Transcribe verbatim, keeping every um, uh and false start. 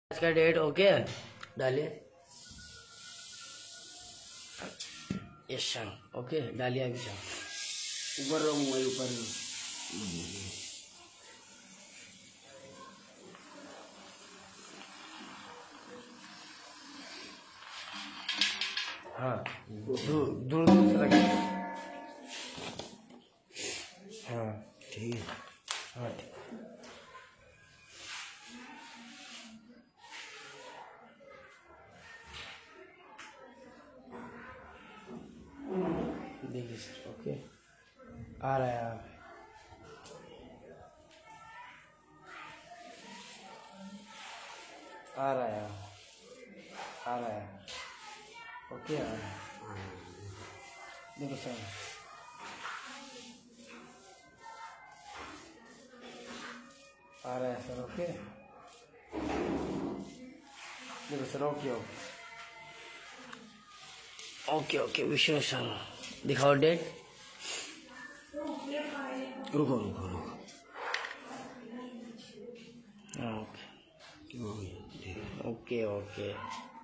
आज का date okay डालिए। यस सर ओके डालिए अभी सर। ऊपर रहो मोबाइल ऊपर। हाँ दूर दूर दूर से लगा। हाँ ठीक है। हाँ ठीक। देखिए सर ओके आ रहा है आ रहा है आ रहा है ओके आ रहा है। देखो सर आ रहा है सर ओके। देखो sir okay okay okay okay विश्व सर दिखाओ डेट। रुको रुको रुको हाँ ओके ओके ओके